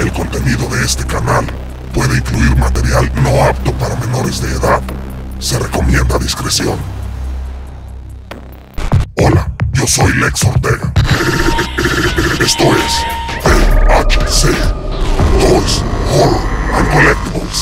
El contenido de este canal puede incluir material no apto para menores de edad. Se recomienda discreción. Hola, yo soy Lex Ortega. Esto es THC, Toys, Horror and Collectibles.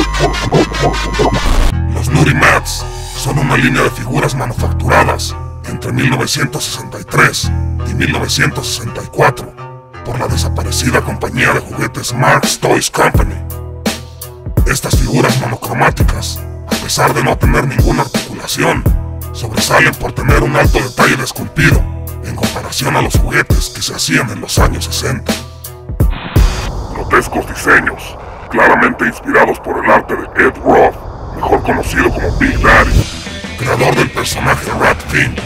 Los Nutty Mats son una línea de figuras manufacturadas entre 1963 y 1964 por la desaparecida compañía de juguetes Marx Toys Company. Estas figuras monocromáticas, a pesar de no tener ninguna articulación, sobresalen por tener un alto detalle de esculpido en comparación a los juguetes que se hacían en los años 60. Grotescos diseños, claramente inspirados por el arte de Ed Roth, mejor conocido como Big Daddy, creador del personaje Rat Fink,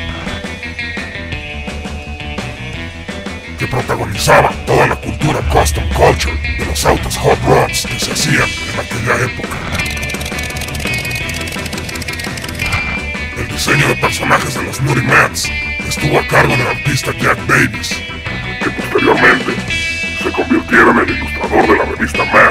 que protagonizaba toda la cultura custom culture de los autos hot rods que se hacían en aquella época. El diseño de personajes de los Nutty Mats estuvo a cargo del artista Jack Davis, que posteriormente se convirtiera en el ilustrador de la revista Mad.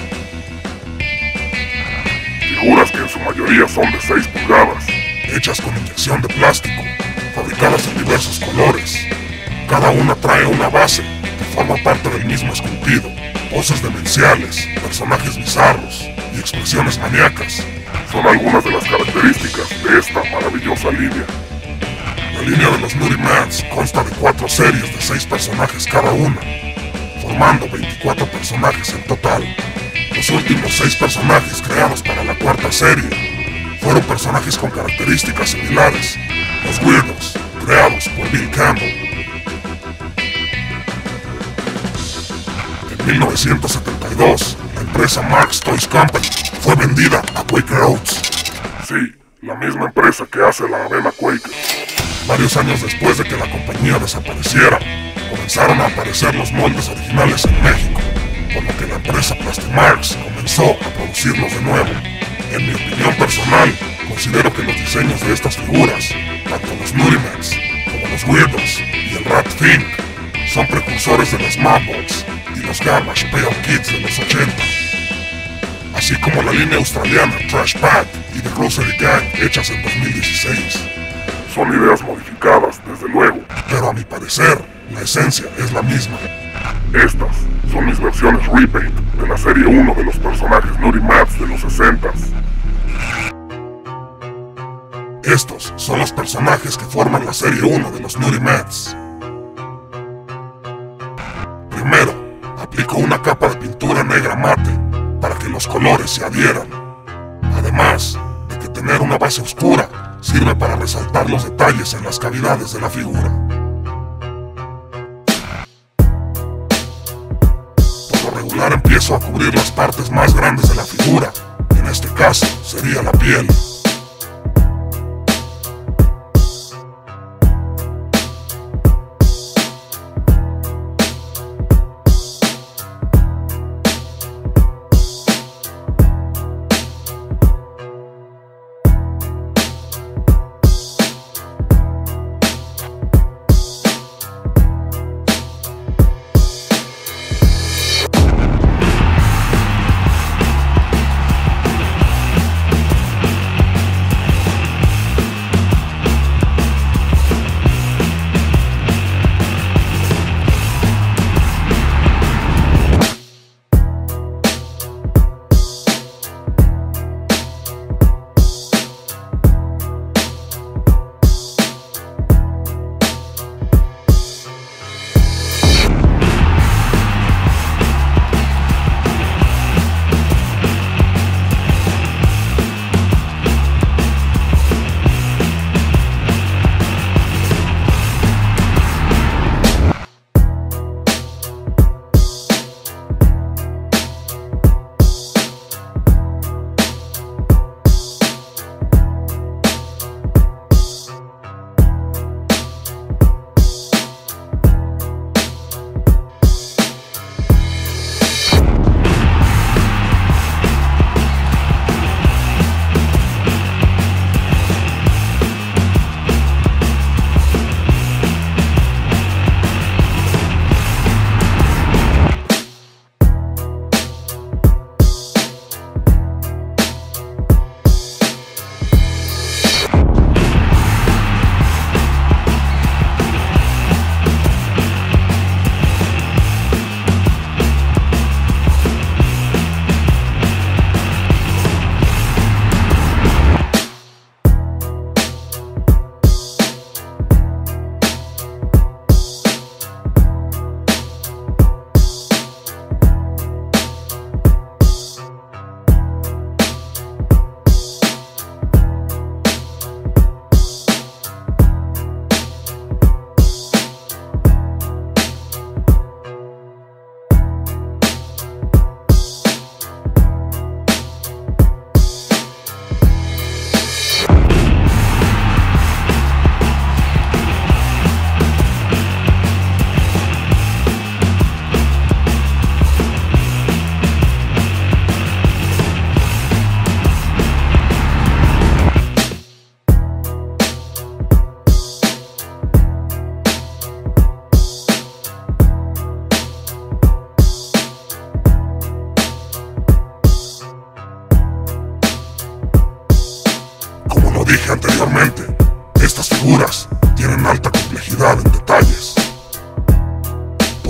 Figuras que en su mayoría son de 6 pulgadas, hechas con inyección de plástico, fabricadas en diversos colores. Cada una trae una base que forma parte del mismo esculpido, poses demenciales, personajes bizarros y expresiones maníacas. Son algunas de las características de esta maravillosa línea. La línea de los Nutty Mats consta de 4 series de 6 personajes cada una, formando 24 personajes en total. Los últimos 6 personajes creados para la 4ª serie fueron personajes con características similares, los Weirdos, creados por Bill Campbell. En 1972, la empresa Marx Toys Company fue vendida a Quaker Oats. Sí, la misma empresa que hace la avena Quaker. Varios años después de que la compañía desapareciera, comenzaron a aparecer los moldes originales en México, por lo que la empresa Plastimarx comenzó a producirlos de nuevo. En mi opinión personal, considero que los diseños de estas figuras, tanto los Nutty Mats como los Weirdos y el Rat Fink, son precursores de los Madbots y los Garbage Pail Kids de los 80, así como la línea australiana Trash Pack y The Grocery Gang hechas en 2016. Son ideas modificadas, desde luego, pero a mi parecer, la esencia es la misma. Estas son mis versiones repaint de la serie 1 de los personajes Nutty Mats de los 60s. Estos son los personajes que forman la serie 1 de los Nutty Mats. Primero, aplico una capa de pintura negra mate para que los colores se adhieran, además de que tener una base oscura sirve para resaltar los detalles en las cavidades de la figura. Por lo regular empiezo a cubrir las partes más grandes de la figura, en este caso sería la piel.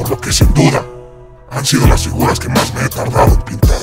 por lo que sin duda han sido las figuras que más me he tardado en pintar.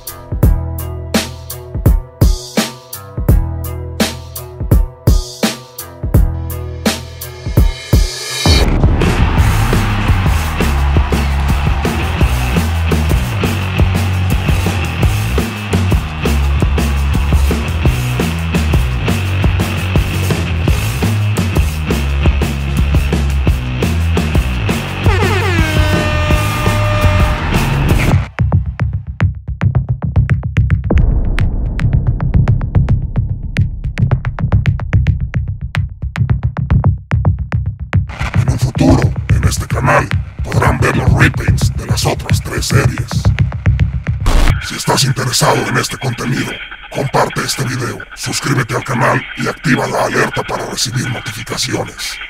En este canal podrán ver los repaints de las otras 3 series. Si estás interesado en este contenido, comparte este video, suscríbete al canal y activa la alerta para recibir notificaciones.